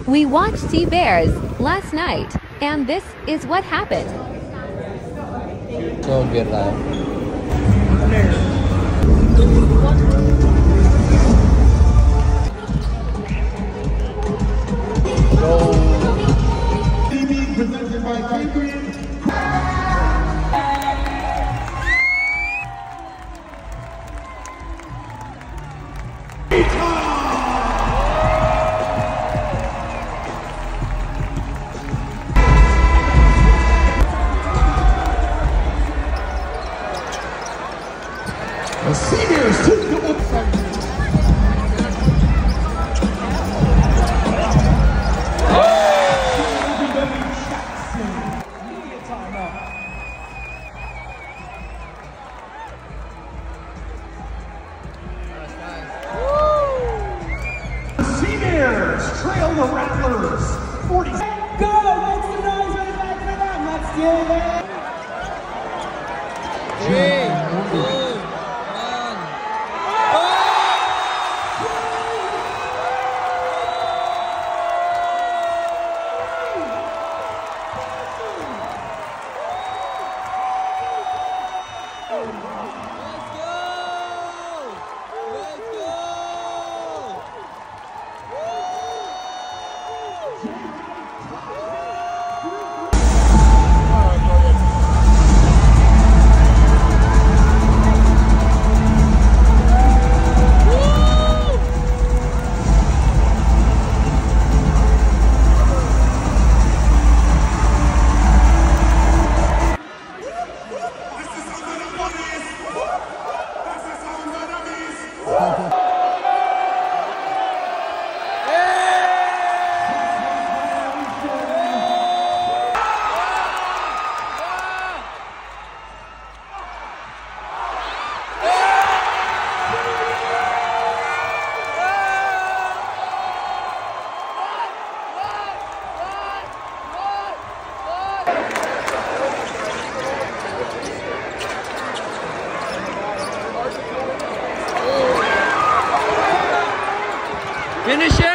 We watched Sea Bears last night, and this is what happened. So good lah. Presented by Cadrian. The seniors took the trail the Rattlers. 40. Go! Make some noise right back for them. Let's get it. 3, 2, finish it!